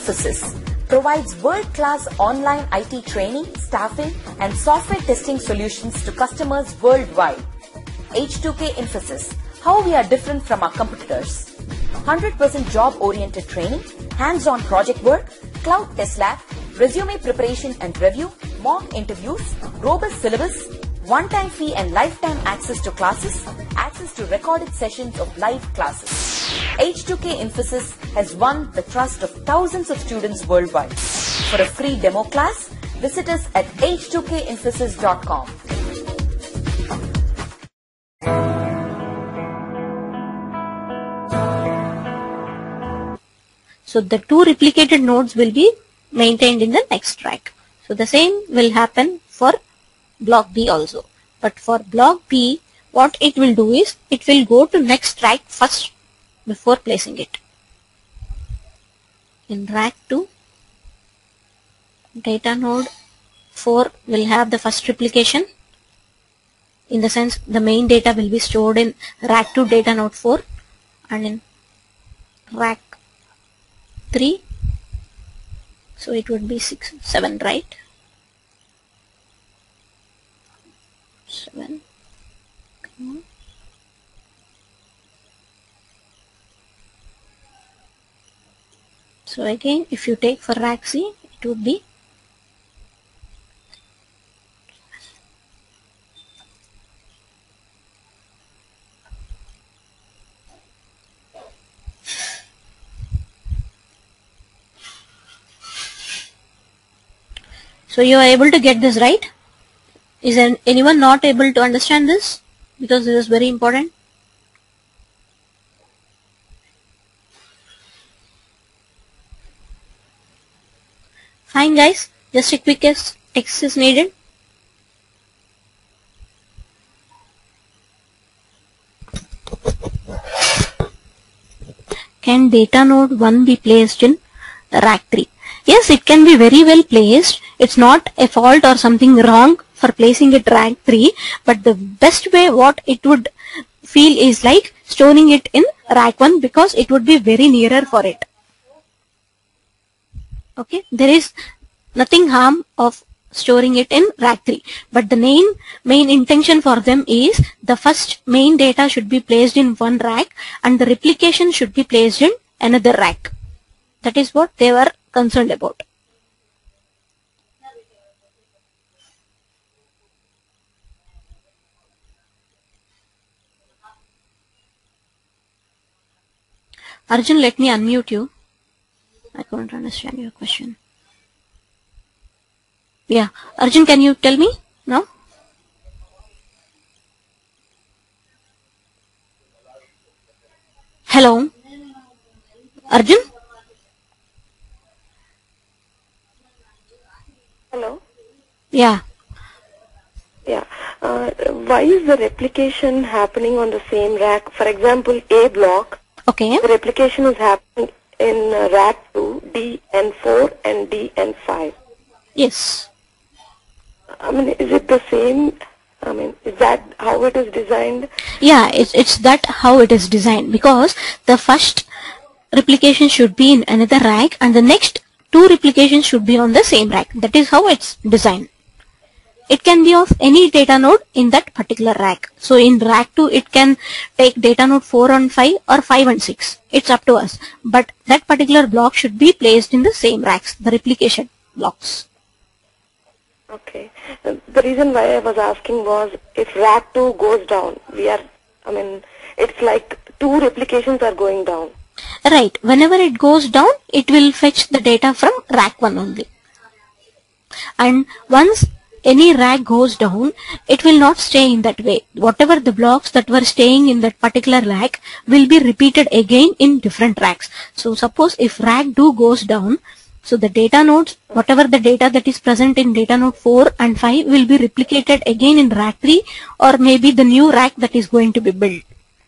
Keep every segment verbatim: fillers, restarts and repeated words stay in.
Infosys provides world-class online I T training, staffing, and software testing solutions to customers worldwide. H two K Infosys, how we are different from our competitors. one hundred percent job-oriented training, hands-on project work, cloud test lab, resume preparation and review, mock interviews, robust syllabus, one-time fee and lifetime access to classes, access to recorded sessions of live classes. H two K Infosys has won the trust of thousands of students worldwide. For a free demo class, visit us at H two K infosys dot com. So the two replicated nodes will be maintained in the next rack. So the same will happen for block B also. But for block B, what it will do is, it will go to next rack first before placing it. In rack two, data node four will have the first replication. In the sense, the main data will be stored in rack two data node four, and in rack three, so it would be six, seven, right? seven. Come on. So again, if you take for rack C, it would be so you are able to get this right? Is there anyone not able to understand this? Because this is very important. Fine guys, just a quick exercise needed. Can data node one be placed in rack three? Yes, it can be very well placed. It's not a fault or something wrong for placing it rack three, but the best way what it would feel is like storing it in rack one, because it would be very nearer for it. Okay, there is nothing harm of storing it in rack three, but the main main intention for them is the first main data should be placed in one rack and the replication should be placed in another rack. That is what they were concerned about. Arjun, let me unmute you. I couldn't understand your question. Yeah, Arjun, can you tell me now? Hello, Arjun? Hello? Yeah. Yeah. Uh, why is the replication happening on the same rack? For example, A block. Okay. The replication is happening in uh, rack two, D N four and D N five. Yes. I mean, is it the same? I mean, is that how it is designed? Yeah, it's, it's that how it is designed, because the first replication should be in another rack and the next two replications should be on the same rack. That is how it's designed. It can be of any data node in that particular rack. So in rack two, it can take data node four and five or five and six. It's up to us. But that particular block should be placed in the same racks, the replication blocks. Okay. Uh, the reason why I was asking was, if rack two goes down, we are, I mean, it's like two replications are going down. Right. Whenever it goes down, it will fetch the data from rack one only. And once any rack goes down, it will not stay in that way. Whatever the blocks that were staying in that particular rack will be repeated again in different racks. So suppose if rack two goes down, so the data nodes, whatever the data that is present in data node four and five will be replicated again in rack three, or maybe the new rack that is going to be built.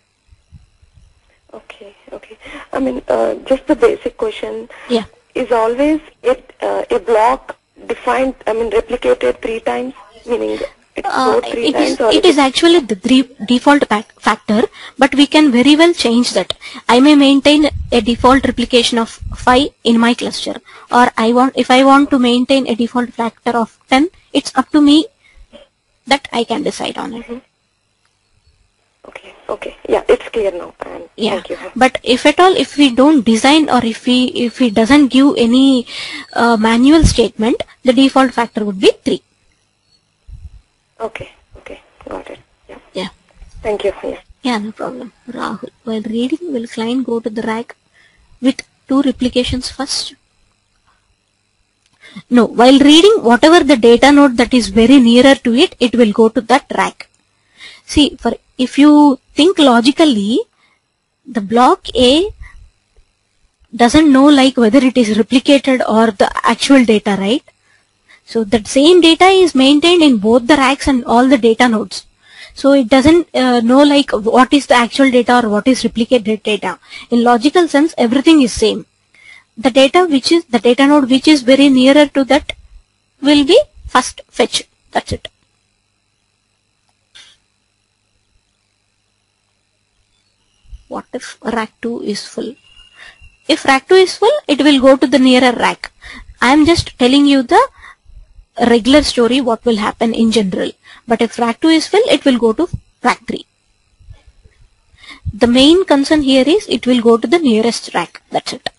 Okay, okay. I mean, uh, just the basic question. Yeah. Is always it uh, a block defined, I mean, replicated three times, meaning It's Uh, stored three it is times or it is actually the three default factor, but we can very well change that. I may maintain a default replication of five in my cluster, or I want if I want to maintain a default factor of ten, it's up to me that I can decide on it. Mm-hmm. Okay, okay, yeah, it's clear now. And Yeah, thank you. but if at all, if we don't design or if we if we doesn't give any uh, manual statement, the default factor would be three. Okay, okay, got it. Yeah. Yeah. Thank you. Yeah. Yeah, no problem. Rahul, while reading, will client go to the rack with two replications first? No, while reading, whatever the data node that is very nearer to it, it will go to that rack. See, for if you think logically, the block A doesn't know like whether it is replicated or the actual data, right? So that same data is maintained in both the racks and all the data nodes. So it doesn't uh, know like what is the actual data or what is replicated data. In logical sense, everything is same. The data which is the data node which is very nearer to that will be first fetched. That's it. What if rack two is full? If rack two is full, it will go to the nearer rack. I am just telling you the regular story what will happen in general. But if rack two is full, it will go to rack three. The main concern here is it will go to the nearest rack. That's it.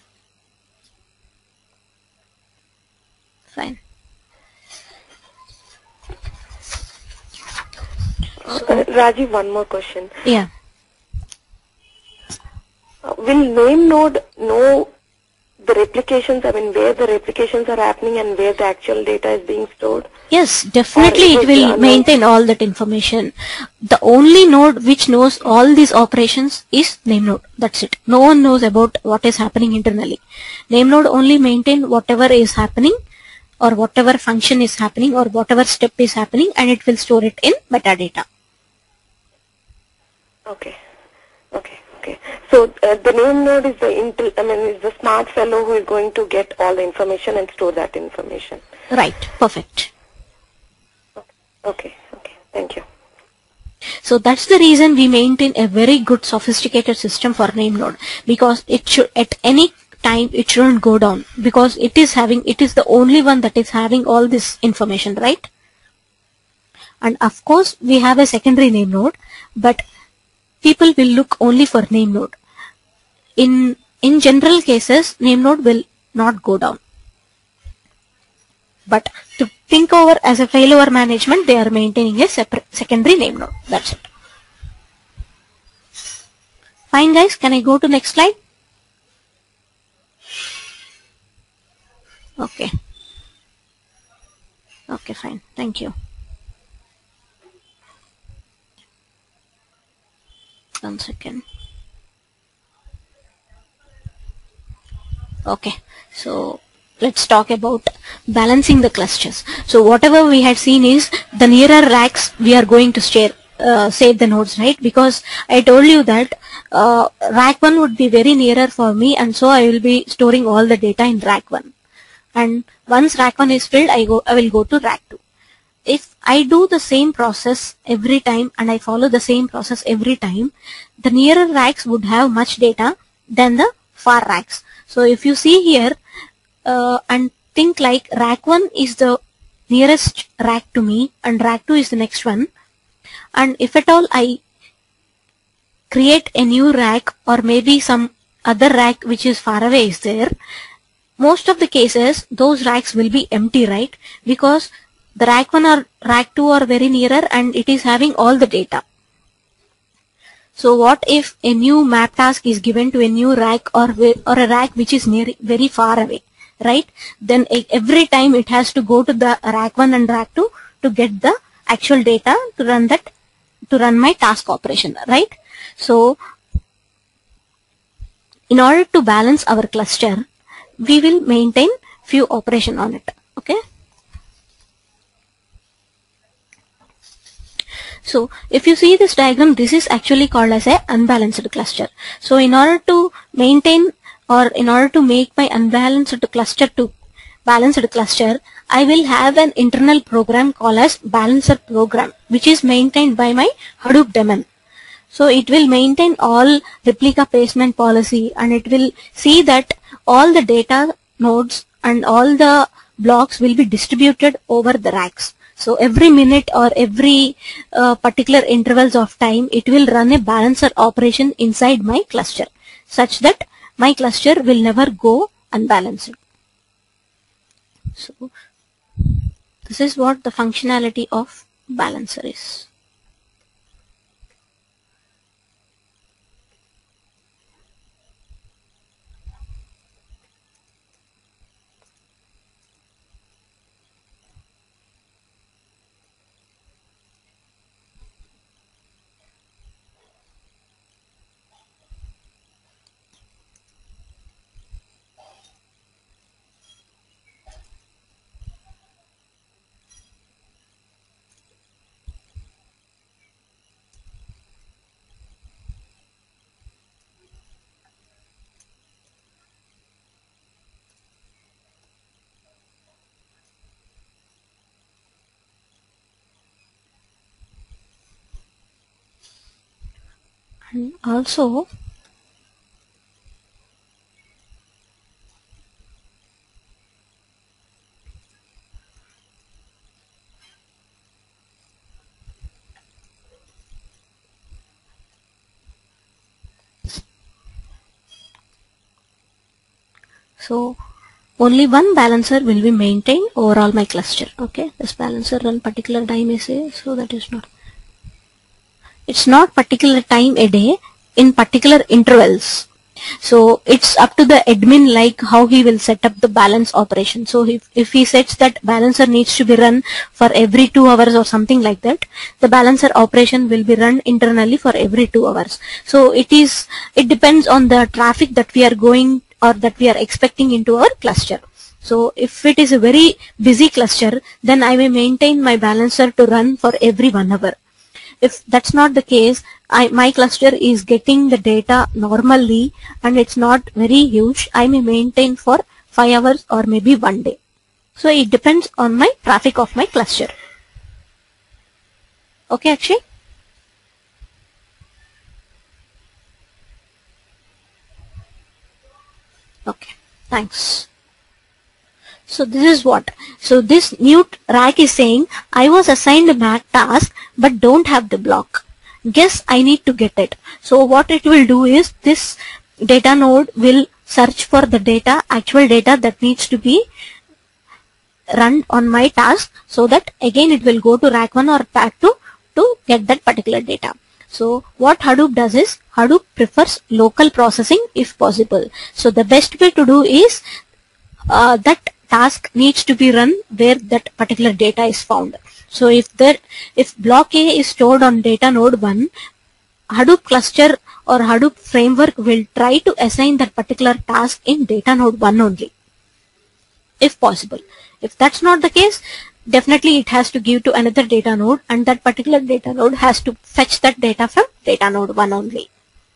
Fine. Uh, Rajiv, one more question. Yeah. Uh, will name node know the replications, I mean where the replications are happening and where the actual data is being stored? Yes, definitely it will maintain all that information. The only node which knows all these operations is name node. That's it. No one knows about what is happening internally. Name node only maintain whatever is happening or whatever function is happening or whatever step is happening, and it will store it in metadata. Okay. Okay. Okay. So uh, the name node is the intel, I mean, is the smart fellow who is going to get all the information and store that information. Right. Perfect. Okay. Okay. Thank you. So that's the reason we maintain a very good sophisticated system for name node, because it should at any time it shouldn't go down, because it is having it is the only one that is having all this information, right? And of course we have a secondary name node, but people will look only for name node. In in general cases, name node will not go down. But to think over as a failover management, they are maintaining a separate secondary name node. That's it. Fine, guys. Can I go to next slide? Okay. Okay, fine. Thank you. One second. Okay, so let's talk about balancing the clusters. So whatever we had seen is the nearer racks we are going to share, uh, save the nodes, right? Because I told you that uh, rack one would be very nearer for me, and so I will be storing all the data in rack one. And once rack one is filled, I go I will go to rack two. If I do the same process every time and I follow the same process every time, the nearer racks would have much data than the far racks. So if you see here uh, and think like rack one is the nearest rack to me and rack two is the next one, and if at all I create a new rack or maybe some other rack which is far away is there, most of the cases those racks will be empty, right? Because the rack one or rack two are very nearer and it is having all the data. So what if a new map task is given to a new rack or, or a rack which is near, very far away, right? Then every time it has to go to the rack one and rack two to get the actual data to run that, to run my task operation, right? So in order to balance our cluster, we will maintain few operation on it, okay? So if you see this diagram, this is actually called as a unbalanced cluster. So in order to maintain or in order to make my unbalanced cluster to balanced cluster, I will have an internal program called as balancer program, which is maintained by my Hadoop daemon. So it will maintain all replica placement policy, and it will see that all the data nodes and all the blocks will be distributed over the racks. So every minute or every uh, particular intervals of time, it will run a balancer operation inside my cluster, such that my cluster will never go unbalanced. So this is what the functionality of balancer is. And also, so only one balancer will be maintained overall my cluster. Okay, this balancer run particular time is a, so that is not. It's not particular time a day in particular intervals. So it's up to the admin, like how he will set up the balance operation. So if, if he sets that balancer needs to be run for every two hours or something like that, the balancer operation will be run internally for every two hours. So it is, it depends on the traffic that we are going or that we are expecting into our cluster. So if it is a very busy cluster, then I may maintain my balancer to run for every one hour. If that's not the case, I, my cluster is getting the data normally and it's not very huge, I may maintain for five hours or maybe one day. So it depends on my traffic of my cluster. Okay, Akshay? Okay, thanks. So this is what. So this new rack is saying, I was assigned a Mac task but don't have the block. Guess I need to get it. So what it will do is, this data node will search for the data, actual data that needs to be run on my task, so that again it will go to rack one or rack two to get that particular data. So what Hadoop does is, Hadoop prefers local processing if possible. So the best way to do is, uh, that task needs to be run where that particular data is found. So if that, if block A is stored on data node one, Hadoop cluster or Hadoop framework will try to assign that particular task in data node one only, if possible. If that's not the case, definitely it has to give to another data node, and that particular data node has to fetch that data from data node one only.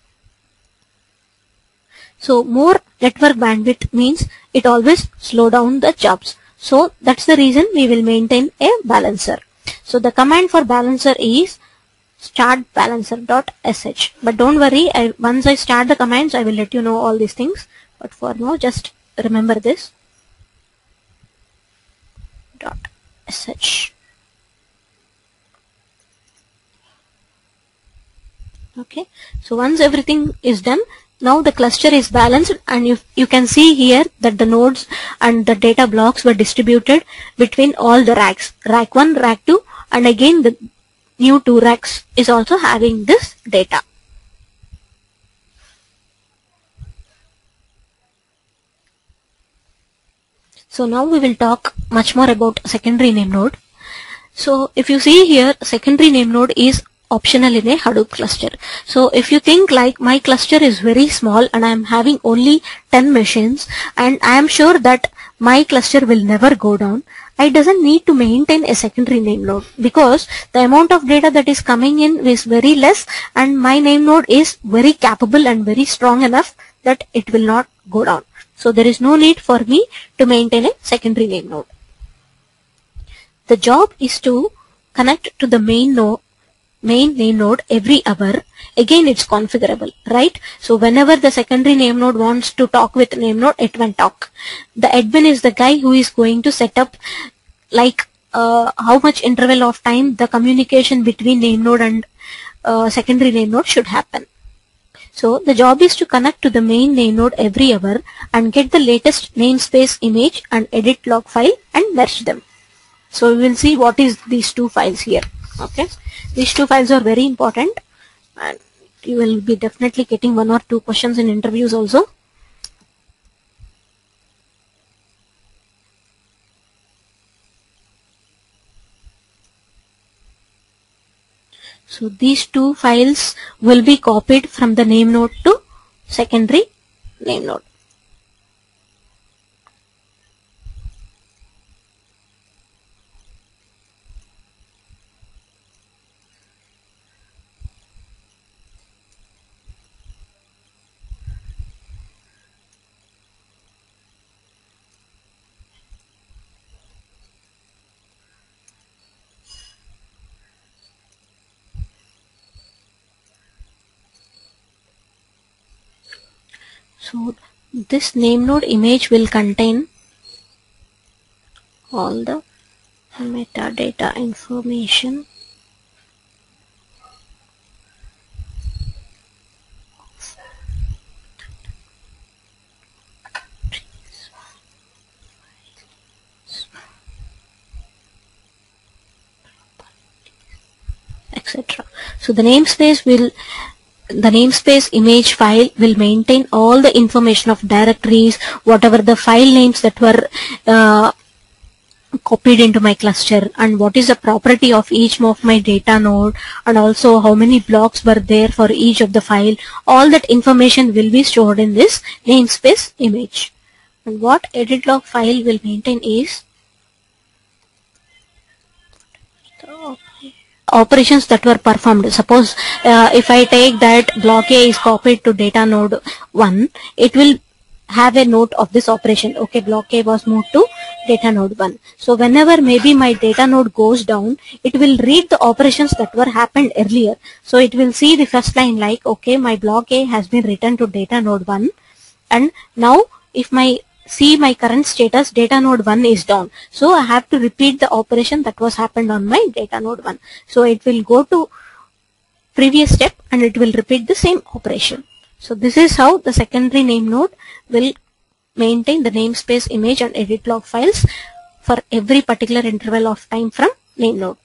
So more network bandwidth means it always slow down the jobs. So that's the reason we will maintain a balancer. So the command for balancer is start balancer.sh. But don't worry, I, once I start the commands, I will let you know all these things. But for now, just remember this. Dot sh. Okay. So once everything is done, now the cluster is balanced, and you, you can see here that the nodes and the data blocks were distributed between all the racks. Rack one, rack two, and again the new two racks is also having this data. So now we will talk much more about secondary name node. So if you see here, secondary name node is optional in a Hadoop cluster. So if you think like my cluster is very small and I am having only ten machines and I am sure that my cluster will never go down, I doesn't need to maintain a secondary name node, because the amount of data that is coming in is very less and my name node is very capable and very strong enough that it will not go down. So there is no need for me to maintain a secondary name node. the job is to connect to the main node, main name node every hour. Again, it's configurable, right? So whenever the secondary name node wants to talk with name node, it will talk. The admin is the guy who is going to set up like uh, how much interval of time the communication between name node and uh, secondary name node should happen. So the job is to connect to the main name node every hour and get the latest namespace image and edit log file and merge them. So we will see what is these two files here. Okay, these two files are very important, and you will be definitely getting one or two questions in interviews also. So these two files will be copied from the name node to secondary name node. So this name node image will contain all the metadata information et cetera. So the namespace will The namespace image file will maintain all the information of directories, whatever the file names that were uh, copied into my cluster, and what is the property of each of my data node, and also how many blocks were there for each of the file. All that information will be stored in this namespace image. And what edit log file will maintain is operations that were performed. Suppose uh, if I take that block A is copied to data node one, it will have a note of this operation. Okay, block A was moved to data node one. So whenever maybe my data node goes down, it will read the operations that were happened earlier. So it will see the first line like, okay, my block A has been written to data node one, and now if my see my current status, data node one is down. So I have to repeat the operation that was happened on my data node one. So it will go to previous step and it will repeat the same operation. So this is how the secondary name node will maintain the namespace image and edit log files for every particular interval of time from name node.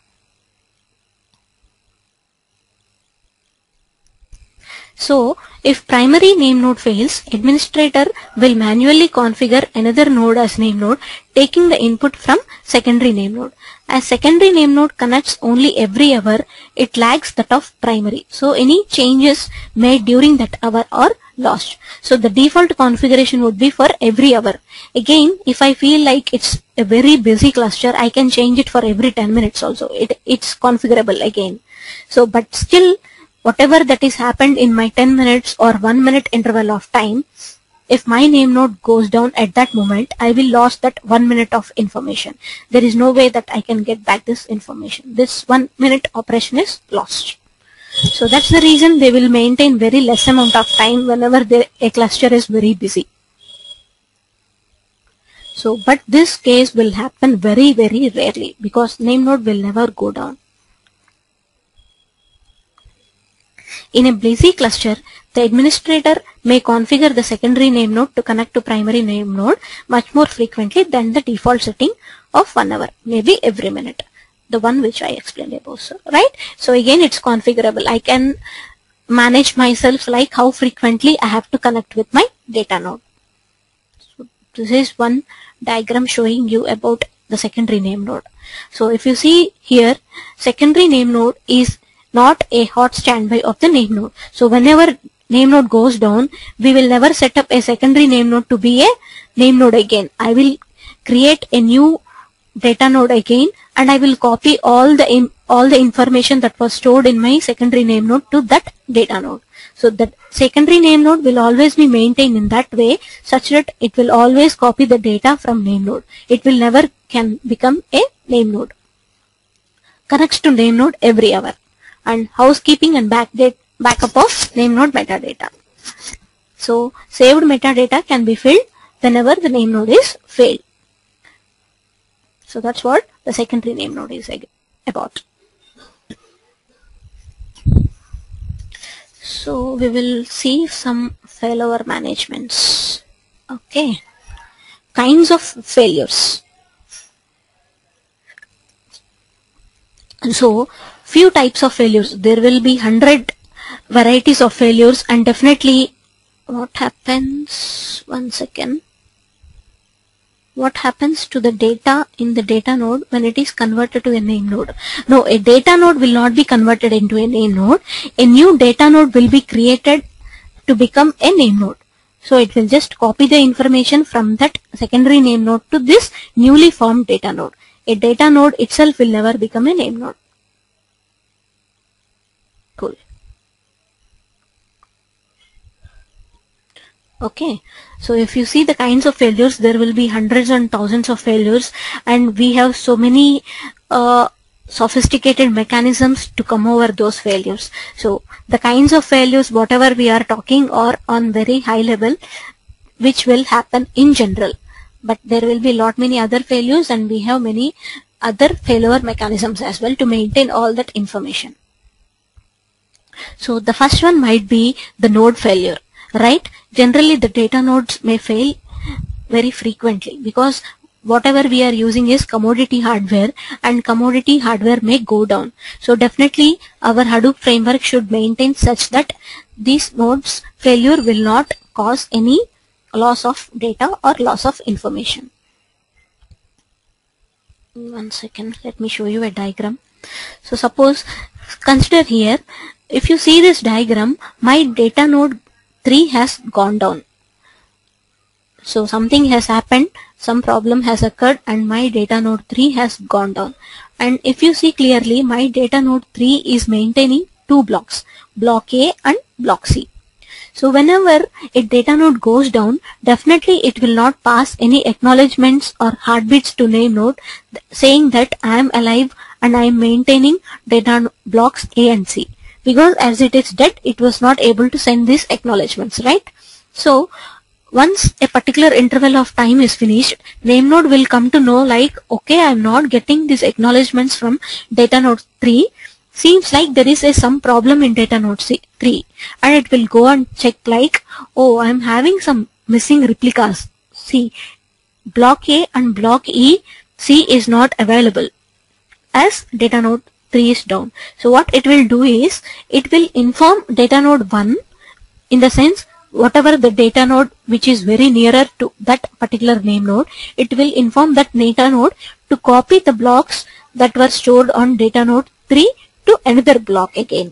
So if primary name node fails, administrator will manually configure another node as name node, taking the input from secondary name node. As secondary name node connects only every hour, it lags that of primary. So any changes made during that hour are lost. So the default configuration would be for every hour. Again, if I feel like it's a very busy cluster, I can change it for every ten minutes also. It, it's configurable again. So but still, whatever that is happened in my ten minutes or one minute interval of time, if my name node goes down at that moment, I will lose that one minute of information. There is no way that I can get back this information. This one minute operation is lost. So that's the reason they will maintain very less amount of time whenever the, a cluster is very busy. So, but this case will happen very, very rarely because name node will never go down. In a busy cluster, the administrator may configure the secondary name node to connect to primary name node much more frequently than the default setting of one hour, maybe every minute, the one which I explained above, so, right? So again, it's configurable. I can manage myself like how frequently I have to connect with my data node. So this is one diagram showing you about the secondary name node. So if you see here, secondary name node is not a hot standby of the name node. So whenever name node goes down, we will never set up a secondary name node to be a name node again. I will create a new data node again and I will copy all the all the information that was stored in my secondary name node to that data node. So that secondary name node will always be maintained in that way such that it will always copy the data from name node. It will never can become a name node. connects to name node every hour, and housekeeping and backdate, backup of name node metadata. So saved metadata can be filled whenever the name node is failed. So that's what the secondary name node is about. So we will see some failover managements. Okay. Kinds of failures. So few types of failures. There will be hundred varieties of failures, and definitely what happens, one second, what happens to the data in the data node when it is converted to a name node? No, a data node will not be converted into a name node. A new data node will be created to become a name node. So it will just copy the information from that secondary name node to this newly formed data node. A data node itself will never become a name node. Cool. Okay, so if you see the kinds of failures, there will be hundreds and thousands of failures, and we have so many uh, sophisticated mechanisms to come over those failures. So the kinds of failures, whatever we are talking, are on very high level, which will happen in general. But there will be lot many other failures, and we have many other failover mechanisms as well to maintain all that information. So the first one might be the node failure, right? Generally the data nodes may fail very frequently because whatever we are using is commodity hardware, and commodity hardware may go down. So definitely our Hadoop framework should maintain such that these nodes failure will not cause any loss of data or loss of information. One second, let me show you a diagram. So suppose, consider here, if you see this diagram, my data node three has gone down. So something has happened, some problem has occurred, and my data node three has gone down. And if you see clearly, my data node three is maintaining two blocks, block A and block C. So whenever a data node goes down, definitely it will not pass any acknowledgements or heartbeats to name node saying that I am alive and I am maintaining data blocks A and C. Because as it is dead, it was not able to send these acknowledgements, right? So once a particular interval of time is finished, name node will come to know like, okay, I am not getting these acknowledgements from data node three. Seems like there is a some problem in data node three, and it will go and check like, oh, I am having some missing replicas. See, block A and block E, C is not available as data node three is down. So what it will do is, it will inform data node one, in the sense whatever the data node which is very nearer to that particular name node, it will inform that data node to copy the blocks that were stored on data node three to another block again.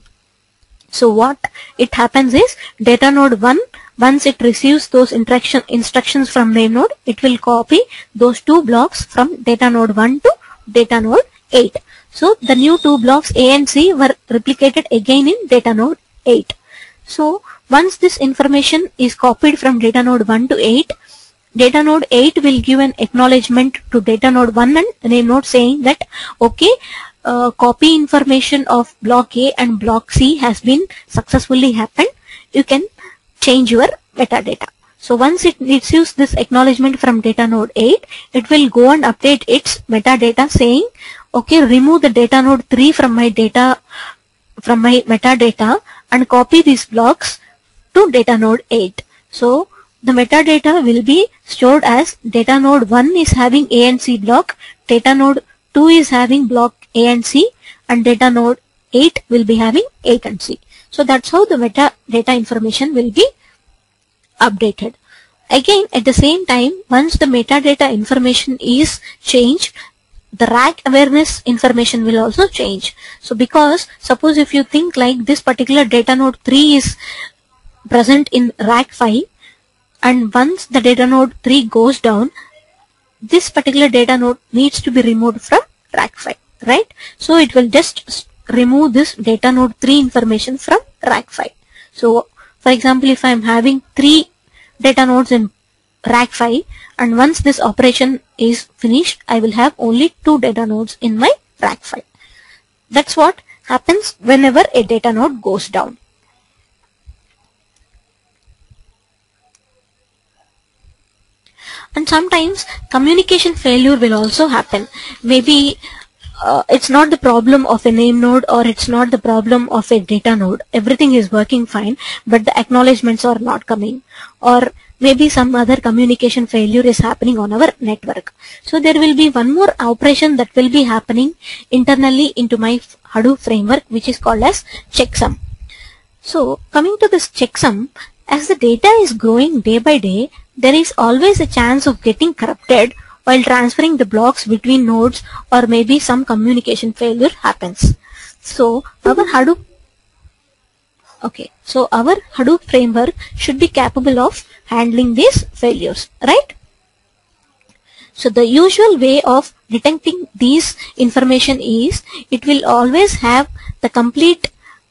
So what it happens is, data node one, once it receives those interaction instructions from name node, it will copy those two blocks from data node one to data node eight. So the new two blocks A and C were replicated again in data node eight. So once this information is copied from data node one to eight, data node eight will give an acknowledgement to data node one and name node saying that, okay, uh, copy information of block A and block C has been successfully happened. You can change your metadata. So once it receives this acknowledgement from data node eight, it will go and update its metadata saying, okay, remove the data node three from my data, from my metadata, and copy these blocks to data node eight. So the metadata will be stored as data node one is having A and C block, data node two is having block A and C, and data node eight will be having eight and C. So that's how the metadata information will be updated. Again, at the same time, once the metadata information is changed, the rack awareness information will also change. So because suppose if you think like this particular data node three is present in rack five, and once the data node three goes down, this particular data node needs to be removed from rack five, right? So it will just remove this data node three information from rack five. So for example, if I am having three data nodes in rack five, and once this operation is finished, I will have only two data nodes in my rack five. that's what happens whenever a data node goes down. And sometimes communication failure will also happen. Maybe uh, it's not the problem of a name node, or it's not the problem of a data node. Everything is working fine, but the acknowledgements are not coming. Or maybe some other communication failure is happening on our network. So there will be one more operation that will be happening internally into my Hadoop framework, which is called as checksum. So coming to this checksum, as the data is growing day by day, there is always a chance of getting corrupted while transferring the blocks between nodes, or maybe some communication failure happens. So our Hadoop Okay, so our Hadoop framework should be capable of handling these failures, right? So the usual way of detecting these information is, it will always have the complete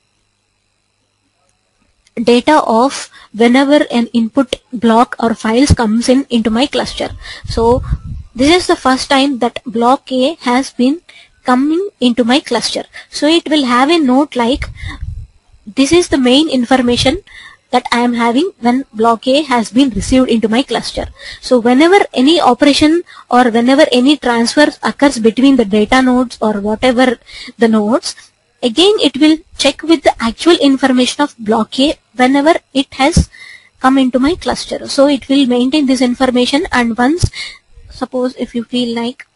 data of whenever an input block or files comes in into my cluster. So this is the first time that block A has been coming into my cluster. So it will have a note like, this is the main information that I am having when block A has been received into my cluster. So whenever any operation or whenever any transfer occurs between the data nodes or whatever the nodes, again it will check with the actual information of block A whenever it has come into my cluster. So it will maintain this information, and once, suppose if you feel like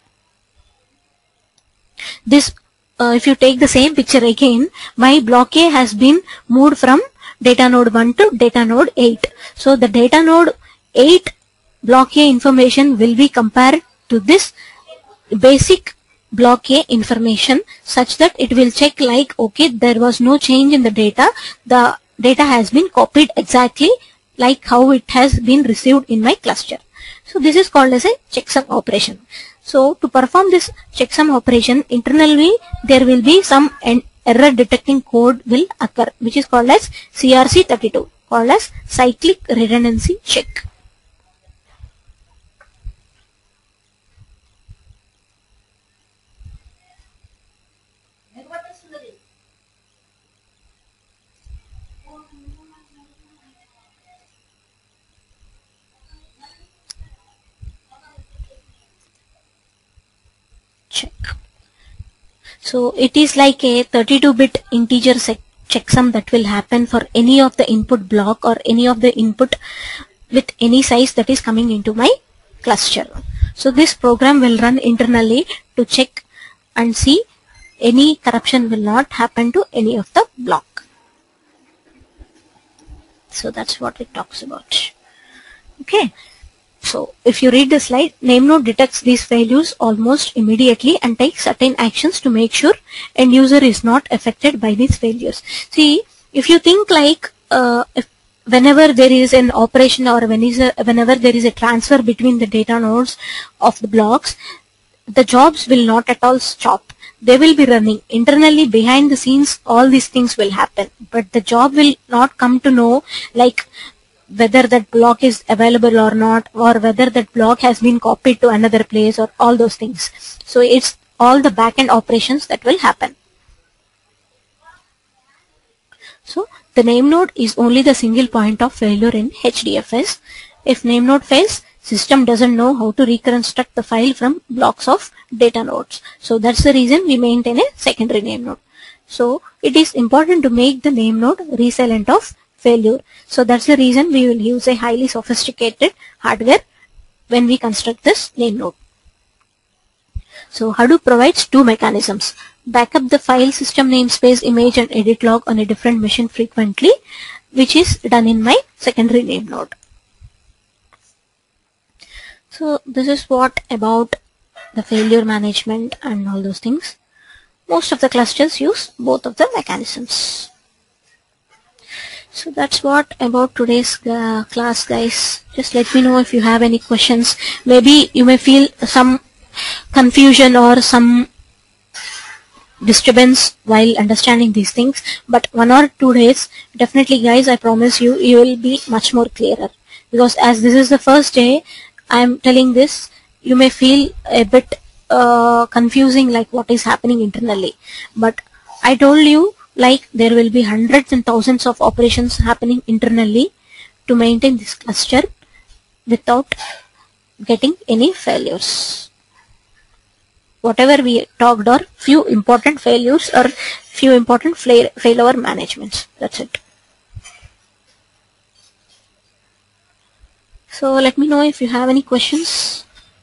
this, uh, if you take the same picture again, my block A has been moved from data node one to data node eight. So the data node eight block A information will be compared to this basic block A information, such that it will check like, okay, there was no change in the data, the data has been copied exactly like how it has been received in my cluster. So this is called as a checksum operation. So to perform this checksum operation, internally there will be some error detecting code will occur, which is called as C R C thirty-two, called as cyclic redundancy check. Check. So it is like a thirty-two bit integer checksum that will happen for any of the input block or any of the input with any size that is coming into my cluster. So this program will run internally to check and see any corruption will not happen to any of the block. So that's what it talks about. Okay. So if you read the slide, name node detects these failures almost immediately and takes certain actions to make sure end user is not affected by these failures. See, if you think like uh, if whenever there is an operation or when is a, whenever there is a transfer between the data nodes of the blocks, the jobs will not at all stop. They will be running internally behind the scenes. All these things will happen, but the job will not come to know like whether that block is available or not, or whether that block has been copied to another place, or all those things. So it's all the back-end operations that will happen. So the name node is only the single point of failure in H D F S. If name node fails, system doesn't know how to reconstruct the file from blocks of data nodes. So that's the reason we maintain a secondary name node. So it is important to make the name node resilient of failure. So that's the reason we will use a highly sophisticated hardware when we construct this name node. So Hadoop provides two mechanisms: backup the file system namespace, image and edit log on a different machine frequently, which is done in my secondary name node. So this is what about the failure management and all those things. Most of the clusters use both of the mechanisms. So that's what about today's uh, class, guys. Just let me know if you have any questions. Maybe you may feel some confusion or some disturbance while understanding these things, but one or two days, definitely guys, I promise you, you will be much more clearer. Because as this is the first day I am telling this, you may feel a bit uh, confusing, like what is happening internally. But I told you, like, there will be hundreds and thousands of operations happening internally to maintain this cluster without getting any failures. Whatever we talked are few important failures or few important failover managements. That's it. So let me know if you have any questions.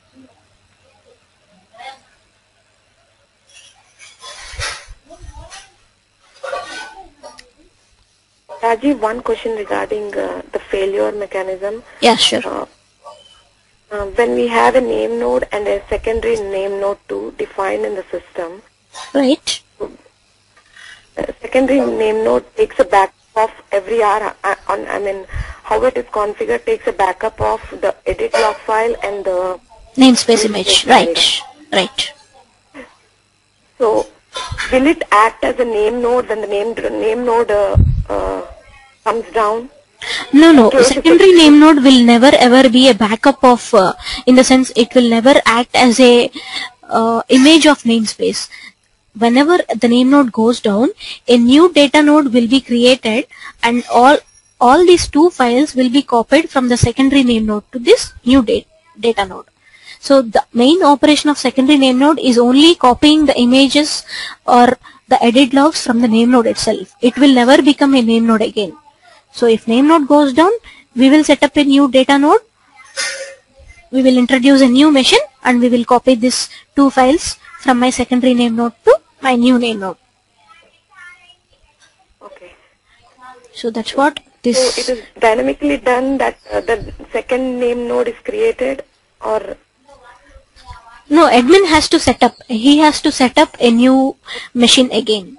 Rajiv, one question regarding uh, the failure mechanism. Yeah, sure. Uh, uh, when we have a name node and a secondary name node too defined in the system, right? Uh, secondary name node takes a backup of every hour. Uh, on, I mean, how it is configured takes a backup of the edit log file and the namespace image. Right, right. So, will it act as a name node when the name name node uh, uh, comes down? No, no. Secondary name node will never ever be a backup of, uh, in the sense it will never act as a uh, image of namespace. Whenever the name node goes down, a new data node will be created, and all all these two files will be copied from the secondary name node to this new data data node. So the main operation of secondary name node is only copying the images or the edit logs from the name node itself. It will never become a name node again. So if name node goes down, we will set up a new data node. We will introduce a new machine and we will copy these two files from my secondary name node to my new name node. Okay. So that's what this. So it is dynamically done that uh, the second name node is created, or? No, admin has to set up. He has to set up a new machine again.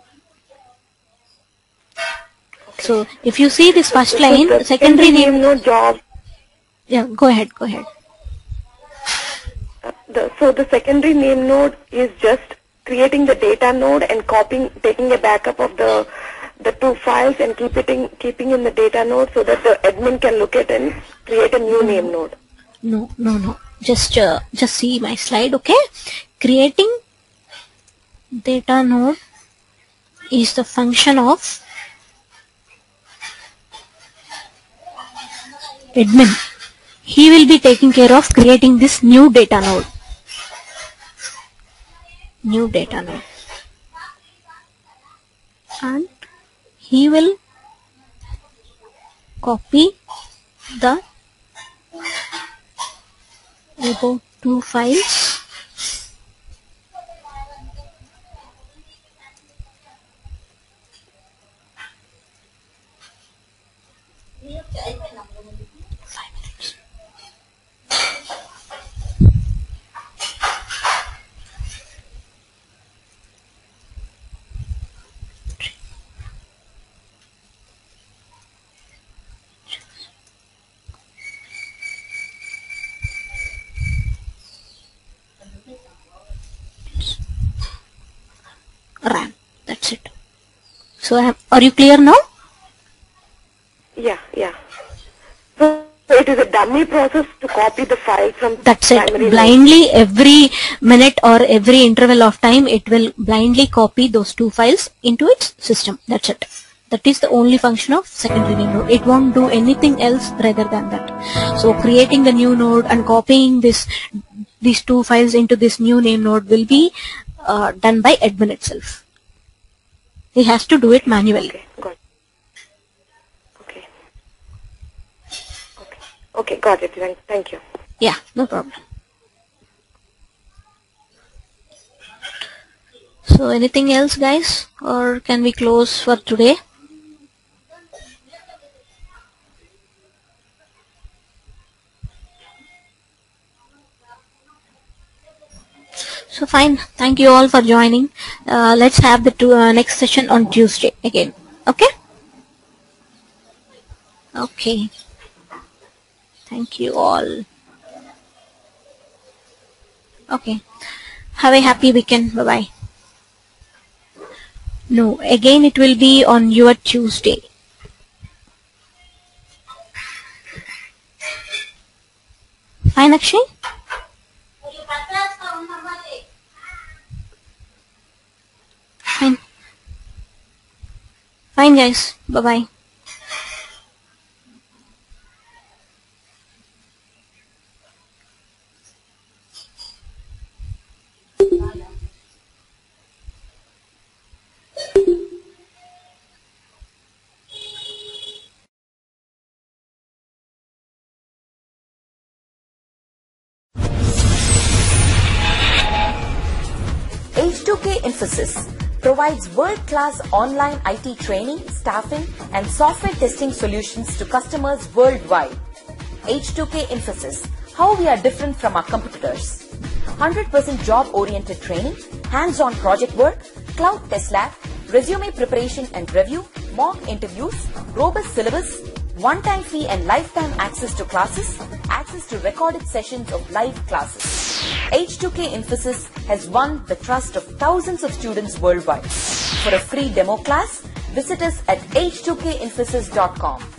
Okay. So if you see this first line, so secondary name, name node job. Yeah, go ahead, go ahead. Uh, the, so the secondary name node is just creating the data node and copying, taking a backup of the the two files and keep it in, keeping in the data node so that the admin can look at and create a new name node. No, no, no. Just uh, just see my slide, okay? Creating data node is the function of admin. He will be taking care of creating this new data node. New data node. And he will copy the about two files five minutes. RAM. That's it. So, are you clear now? Yeah, yeah. So it is a dummy process to copy the file from. That's it. Blindly, node. Every minute or every interval of time, it will blindly copy those two files into its system. That's it. That is the only function of secondary name node. It won't do anything else rather than that. So creating the new node and copying this these two files into this new name node will be uh, done by admin itself. He has to do it manually. Okay, got it. Okay. Okay. Okay, got it. Thank, thank you. Yeah, no problem. So anything else, guys, or can we close for today? So fine. Thank you all for joining. Uh, let's have the two, uh, next session on Tuesday again. Okay? Okay. Thank you all. Okay. Have a happy weekend. Bye-bye. No, again it will be on your Tuesday. Fine, Akshay? Fine. Fine guys. Bye bye. H two K Infosys provides world-class online I T training, staffing, and software testing solutions to customers worldwide. H two K Infosys, how we are different from our competitors. one hundred percent job-oriented training, hands-on project work, cloud test lab, resume preparation and review, mock interviews, robust syllabus, one-time fee and lifetime access to classes, access to recorded sessions of live classes. H two K Infosys has won the trust of thousands of students worldwide. For a free demo class, visit us at H two K infosys dot com.